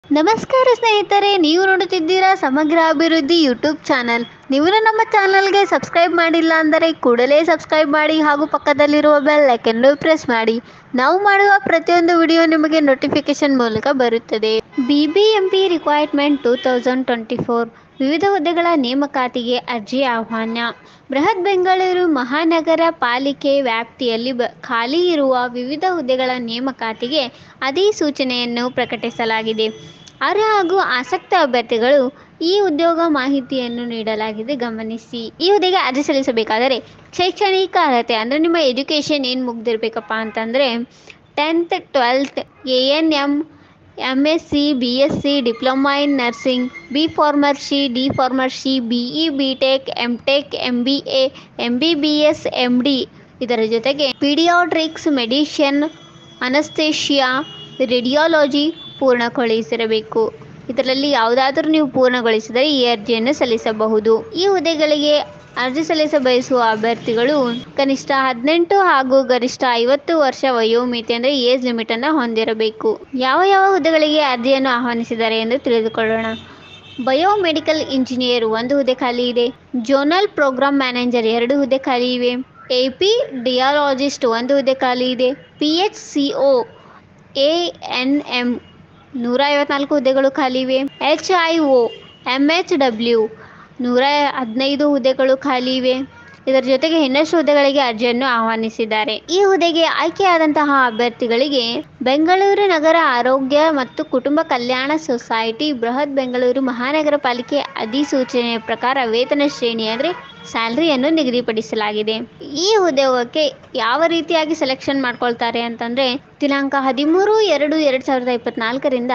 ನಮಸ್ಕಾರ ಸ್ನೇಹಿತರೆ, ನೀವು ನೋಡುತ್ತಿದ್ದೀರಾ ಸಮಗ್ರ ಅಭಿವೃದ್ಧಿ ಯೂಟ್ಯೂಬ್ ಚಾನಲ್. ನೀವು ನಮ್ಮ ಚಾನಲ್ಗೆ ಸಬ್ಸ್ಕ್ರೈಬ್ ಮಾಡಿಲ್ಲ ಅಂದರೆ ಕೂಡಲೇ ಸಬ್ಸ್ಕ್ರೈಬ್ ಮಾಡಿ ಹಾಗೂ ಪಕ್ಕದಲ್ಲಿರುವ ಬೆಲ್ ಐಕನ್ ಪ್ರೆಸ್ ಮಾಡಿ. ನಾವು ಮಾಡುವ ಪ್ರತಿಯೊಂದು ವಿಡಿಯೋ ನಿಮಗೆ ನೋಟಿಫಿಕೇಶನ್ ಮೂಲಕ ಬರುತ್ತದೆ. ಬಿಬಿಎಂಪಿ ರಿಕ್ವೈರ್ಮೆಂಟ್ 2024 ವಿವಿಧ ಹುದ್ದೆಗಳ ನೇಮಕಾತಿಗೆ ಅರ್ಜಿ ಆಹ್ವಾನ. ಬೃಹತ್ ಬೆಂಗಳೂರು ಮಹಾನಗರ ಪಾಲಿಕೆ ವ್ಯಾಪ್ತಿಯಲ್ಲಿ ಖಾಲಿ ಇರುವ ವಿವಿಧ ಹುದ್ದೆಗಳ ನೇಮಕಾತಿಗೆ ಅಧಿಸೂಚನೆಯನ್ನು ಪ್ರಕಟಿಸಲಾಗಿದೆ. ಅರ್ಹ ಹಾಗೂ ಆಸಕ್ತ ಅಭ್ಯರ್ಥಿಗಳು ಈ ಉದ್ಯೋಗ ಮಾಹಿತಿಯನ್ನು ನೀಡಲಾಗಿದೆ, ಗಮನಿಸಿ. ಈ ಹುದ್ದೆಗೆ ಅರ್ಜಿ ಸಲ್ಲಿಸಬೇಕಾದರೆ ಶೈಕ್ಷಣಿಕ ಅರ್ಹತೆ ಅಂದರೆ ನಿಮ್ಮ ಎಜುಕೇಷನ್ ಏನು ಮುಗ್ದಿರಬೇಕಪ್ಪ ಅಂತಂದರೆ 10th 12th ANM MSc BSc diploma in nursing, B pharmacy, D pharmacy, BE BTech MTech MBA MBBS MD, ಇದರ ಜೊತೆಗೆ ಪೀಡಿಯಾಟ್ರಿಕ್ಸ್, ಮೆಡಿಷನ್, ಅನಸ್ತೇಷಿಯಾ, ರೇಡಿಯಾಲಜಿ ಪೂರ್ಣಗೊಳಿಸಿರಬೇಕು. ಇದರಲ್ಲಿ ಯಾವುದಾದರೂ ನೀವು ಪೂರ್ಣಗೊಳಿಸಿದರೆ ಈ ಅರ್ಜಿಯನ್ನು ಸಲ್ಲಿಸಬಹುದು. ಈ ಹುದ್ದೆಗಳಿಗೆ ಅರ್ಜಿ ಸಲ್ಲಿಸ ಬಯಸುವ ಅಭ್ಯರ್ಥಿಗಳು ಕನಿಷ್ಠ 18 ಹಾಗೂ ಗರಿಷ್ಠ 50 ವರ್ಷ ವಯೋಮಿತಿ ಅಂದರೆ ಏಜ್ ಲಿಮಿಟ್ ಅನ್ನು ಹೊಂದಿರಬೇಕು. ಯಾವ ಹುದ್ದೆಗಳಿಗೆ ಅರ್ಜಿಯನ್ನು ಆಹ್ವಾನಿಸಿದ್ದಾರೆ ಎಂದು ತಿಳಿದುಕೊಳ್ಳೋಣ. ಬಯೋಮೆಡಿಕಲ್ ಇಂಜಿನಿಯರ್ 1 ಹುದ್ದೆ ಖಾಲಿ ಇದೆ. ಜೋನಲ್ ಪ್ರೋಗ್ರಾಮ್ ಮ್ಯಾನೇಜರ್ 2 ಹುದ್ದೆ ಖಾಲಿ ಇವೆ. ಎಪಿಡಿಯಾಲಜಿಸ್ಟ್ 1 ಹುದ್ದೆ ಖಾಲಿ ಇದೆ. PHCO ANM 154 ಹುದ್ದೆಗಳು ಖಾಲಿ ಇವೆ. HIO MHW 115 ಹುದ್ದೆಗಳು ಖಾಲಿ ಇವೆ. ಇದರ ಜೊತೆಗೆ ಇನ್ನಷ್ಟು ಹುದ್ದೆಗಳಿಗೆ ಅರ್ಜಿಯನ್ನು ಆಹ್ವಾನಿಸಿದ್ದಾರೆ. ಈ ಹುದ್ದೆಗೆ ಆಯ್ಕೆಯಾದಂತಹ ಅಭ್ಯರ್ಥಿಗಳಿಗೆ ಬೆಂಗಳೂರು ನಗರ ಆರೋಗ್ಯ ಮತ್ತು ಕುಟುಂಬ ಕಲ್ಯಾಣ ಸೊಸೈಟಿ ಬೃಹತ್ ಬೆಂಗಳೂರು ಮಹಾನಗರ ಪಾಲಿಕೆ ಅಧಿಸೂಚನೆಯ ಪ್ರಕಾರ ವೇತನ ಶ್ರೇಣಿ ಅಂದರೆ ಸ್ಯಾಲರಿಯನ್ನು ನಿಗದಿಪಡಿಸಲಾಗಿದೆ. ಈ ಉದ್ಯೋಗಕ್ಕೆ ಯಾವ ರೀತಿಯಾಗಿ ಸೆಲೆಕ್ಷನ್ ಮಾಡ್ಕೊಳ್ತಾರೆ ಅಂತಂದರೆ ದಿನಾಂಕ 13/2/2024 ರಿಂದ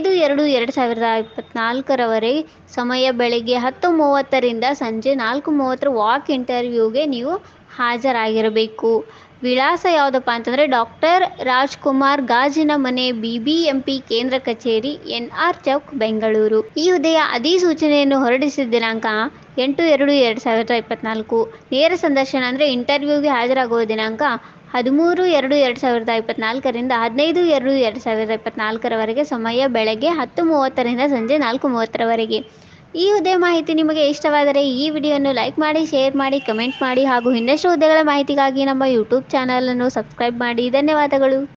15/2/2024 ಸಮಯ ಬೆಳಗ್ಗೆ 10:30 ರಿಂದ ಸಂಜೆ 4:30 ವಾಕ್ ಇಂಟರ್ವ್ಯೂಗೆ ನೀವು ಹಾಜರಾಗಿರಬೇಕು. ವಿಳಾಸ ಯಾವುದಪ್ಪ ಅಂತಂದರೆ ಡಾಕ್ಟರ್ ರಾಜ್ಕುಮಾರ್ ಗಾಜಿನ ಮನೆ, ಬಿಬಿಎಂಪಿ ಕೇಂದ್ರ ಕಚೇರಿ, NR ಚೌಕ್, ಬೆಂಗಳೂರು. ಈ ಹುದ್ದೆಯ ಅಧಿಸೂಚನೆಯನ್ನು ಹೊರಡಿಸಿದ ದಿನಾಂಕ 8/2/2024. ನೇರ ಸಂದರ್ಶನ ಅಂದರೆ ಇಂಟರ್ವ್ಯೂಗೆ ಹಾಜರಾಗುವ ದಿನಾಂಕ 13/2/2024 ರಿಂದ 15/2/2024 ಸಮಯ ಬೆಳಗ್ಗೆ 10:30 ರಿಂದ ಸಂಜೆ 4:30. ಈ ಹುದ್ದೆ ಮಾಹಿತಿ ನಿಮಗೆ ಇಷ್ಟವಾದರೆ ಈ ವಿಡಿಯೋವನ್ನು ಲೈಕ್ ಮಾಡಿ, ಶೇರ್ ಮಾಡಿ, ಕಮೆಂಟ್ ಮಾಡಿ ಹಾಗೂ ಇನ್ನಷ್ಟು ಹುದ್ದೆಗಳ ಮಾಹಿತಿಗಾಗಿ ನಮ್ಮ ಯೂಟ್ಯೂಬ್ ಚಾನಲನ್ನು ಸಬ್ಸ್ಕ್ರೈಬ್ ಮಾಡಿ. ಧನ್ಯವಾದಗಳು.